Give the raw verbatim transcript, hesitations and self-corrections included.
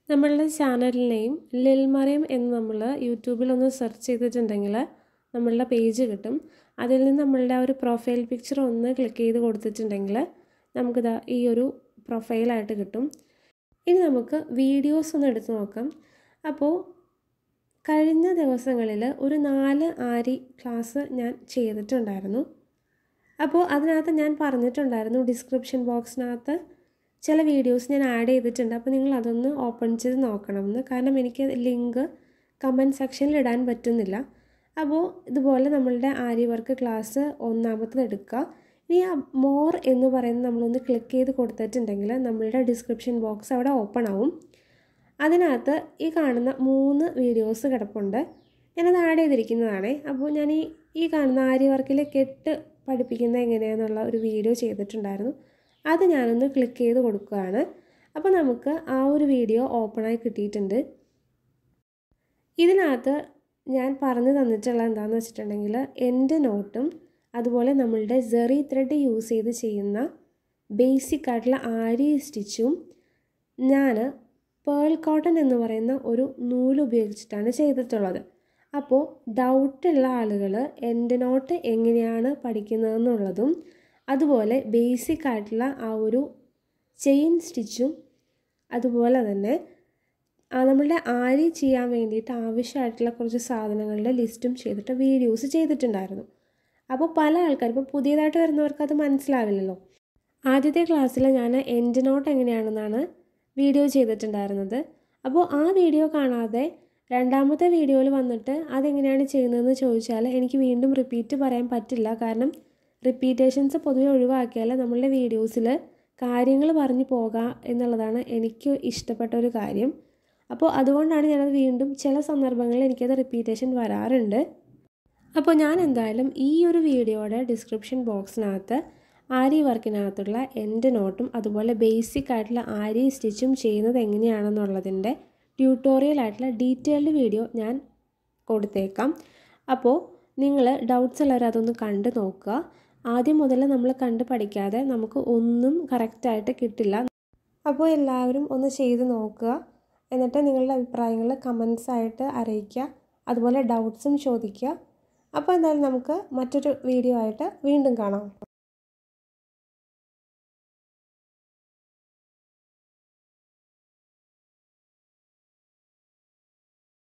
നമ്മളുടെ ചാനലിനെയും ലിൽമറിയം എന്ന് നമ്മൾ യൂട്യൂബിൽ ഒന്ന് സെർച്ച് ചെയ്തിട്ടുണ്ടെങ്കിൽ നമ്മളുടെ പേജ് കിട്ടും. അതിൽ നിന്ന് നമ്മളുടെ ആ ഒരു പ്രൊഫൈൽ പിക്ചർ ഒന്ന് ക്ലിക്ക് ചെയ്ത് കൊടുത്തിട്ടുണ്ടെങ്കിൽ നമുക്കിതാ ഈ ഒരു പ്രൊഫൈലായിട്ട് കിട്ടും. ഇനി നമുക്ക് വീഡിയോസ് ഒന്ന് എടുത്ത് നോക്കാം. അപ്പോൾ കഴിഞ്ഞ ദിവസങ്ങളിൽ ഒരു നാല് ആരി ക്ലാസ് ഞാൻ ചെയ്തിട്ടുണ്ടായിരുന്നു. അപ്പോൾ അതിനകത്ത് ഞാൻ പറഞ്ഞിട്ടുണ്ടായിരുന്നു ഡിസ്ക്രിപ്ഷൻ ബോക്സിനകത്ത് ചില വീഡിയോസ് ഞാൻ ആഡ് ചെയ്തിട്ടുണ്ട്. അപ്പോൾ നിങ്ങൾ അതൊന്ന് ഓപ്പൺ ചെയ്ത് നോക്കണമെന്ന്. കാരണം എനിക്ക് ലിങ്ക് കമൻറ്റ് സെക്ഷനിൽ ഇടാൻ പറ്റുന്നില്ല. അപ്പോൾ ഇതുപോലെ നമ്മളുടെ ആരി വർക്ക് ക്ലാസ് ഒന്നാമത്തത് എടുക്കുക. ഇനി ആ മോർ എന്ന് പറയുന്നത് നമ്മളൊന്ന് ക്ലിക്ക് ചെയ്ത് കൊടുത്തിട്ടുണ്ടെങ്കിൽ നമ്മളുടെ ഡിസ്ക്രിപ്ഷൻ ബോക്സ് അവിടെ ഓപ്പൺ ആവും. അതിനകത്ത് ഈ കാണുന്ന മൂന്ന് വീഡിയോസ് കിടപ്പുണ്ട്. ഞാനത് ആഡ് ചെയ്തിരിക്കുന്നതാണ്. അപ്പോൾ ഞാൻ ഈ ഈ കാണുന്ന ആരി വർക്കിലെ കെട്ട് പഠിപ്പിക്കുന്നത് എങ്ങനെയാണെന്നുള്ള ഒരു വീഡിയോ ചെയ്തിട്ടുണ്ടായിരുന്നു. അത് ഞാനൊന്ന് ക്ലിക്ക് ചെയ്ത് കൊടുക്കുകയാണ്. അപ്പോൾ നമുക്ക് ആ ഒരു വീഡിയോ ഓപ്പണായി കിട്ടിയിട്ടുണ്ട്. ഇതിനകത്ത് ഞാൻ പറഞ്ഞു തന്നിട്ടുള്ള എന്താണെന്ന് വെച്ചിട്ടുണ്ടെങ്കിൽ എൻ്റെ നോട്ടും അതുപോലെ നമ്മളുടെ സെറി ത്രെഡ് യൂസ് ചെയ്ത് ചെയ്യുന്ന ബേസിക് ആയിട്ടുള്ള ആരി സ്റ്റിച്ചും ഞാൻ പേൾ കോട്ടൺ എന്ന് പറയുന്ന ഒരു നൂല് ഉപയോഗിച്ചിട്ടാണ് ചെയ്തിട്ടുള്ളത്. അപ്പോൾ ഡൗട്ടുള്ള ആളുകൾ എൻ്റെ നോട്ട് എങ്ങനെയാണ് പഠിക്കുന്നതെന്നുള്ളതും അതുപോലെ ബേസിക് ആയിട്ടുള്ള ആ ഒരു ചെയിൻ സ്റ്റിച്ചും അതുപോലെ തന്നെ നമ്മളുടെ ആരി ചെയ്യാൻ വേണ്ടിയിട്ട് ആവശ്യമായിട്ടുള്ള കുറച്ച് സാധനങ്ങളുടെ ലിസ്റ്റും ചെയ്തിട്ട് വീഡിയോസ് ചെയ്തിട്ടുണ്ടായിരുന്നു. അപ്പോൾ പല ആൾക്കാരും ഇപ്പോൾ പുതിയതായിട്ട് വരുന്നവർക്ക് അത് മനസ്സിലാവില്ലല്ലോ. ആദ്യത്തെ ക്ലാസ്സിൽ ഞാൻ എൻ്റെ നോട്ട് എങ്ങനെയാണെന്നാണ് വീഡിയോ ചെയ്തിട്ടുണ്ടായിരുന്നത്. അപ്പോൾ ആ വീഡിയോ കാണാതെ രണ്ടാമത്തെ വീഡിയോയിൽ വന്നിട്ട് അതെങ്ങനെയാണ് ചെയ്യുന്നതെന്ന് ചോദിച്ചാൽ എനിക്ക് വീണ്ടും റിപ്പീറ്റ് പറയാൻ പറ്റില്ല. കാരണം റിപ്പീറ്റേഷൻസ് പൊതുവെ ഒഴിവാക്കിയാൽ നമ്മളുടെ വീഡിയോസിൽ കാര്യങ്ങൾ പറഞ്ഞു പോകാം എന്നുള്ളതാണ് എനിക്ക് ഇഷ്ടപ്പെട്ട ഒരു കാര്യം. അപ്പോൾ അതുകൊണ്ടാണ് ഞാനത് വീണ്ടും ചില സന്ദർഭങ്ങളിൽ എനിക്കത് റിപ്പീറ്റേഷൻ വരാറുണ്ട്. അപ്പോൾ ഞാൻ എന്തായാലും ഈ ഒരു വീഡിയോയുടെ ഡിസ്ക്രിപ്ഷൻ ബോക്സിനകത്ത് ആരി വർക്കിനകത്തുള്ള എൻ്റെ നോട്ടും അതുപോലെ ബേസിക് ആയിട്ടുള്ള ആരി സ്റ്റിച്ചും ചെയ്യുന്നത് എങ്ങനെയാണെന്നുള്ളതിൻ്റെ ട്യൂട്ടോറിയലായിട്ടുള്ള ഡീറ്റെയിൽഡ് വീഡിയോ ഞാൻ കൊടുത്തേക്കാം. അപ്പോൾ നിങ്ങൾ ഡൗട്ട്സ് ഉള്ളവർ അതൊന്ന് കണ്ട് നോക്കുക. ആദ്യം മുതൽ നമ്മൾ കണ്ട് പഠിക്കാതെ നമുക്ക് ഒന്നും കറക്റ്റായിട്ട് കിട്ടില്ല. അപ്പോൾ എല്ലാവരും ഒന്ന് ചെയ്ത് നോക്കുക. എന്നിട്ട് നിങ്ങളുടെ അഭിപ്രായങ്ങൾ കമൻസ് ആയിട്ട് അറിയിക്കുക. അതുപോലെ ഡൗട്ട്സും ചോദിക്കുക. അപ്പോൾ എന്തായാലും നമുക്ക് മറ്റൊരു വീഡിയോ ആയിട്ട് വീണ്ടും കാണാം.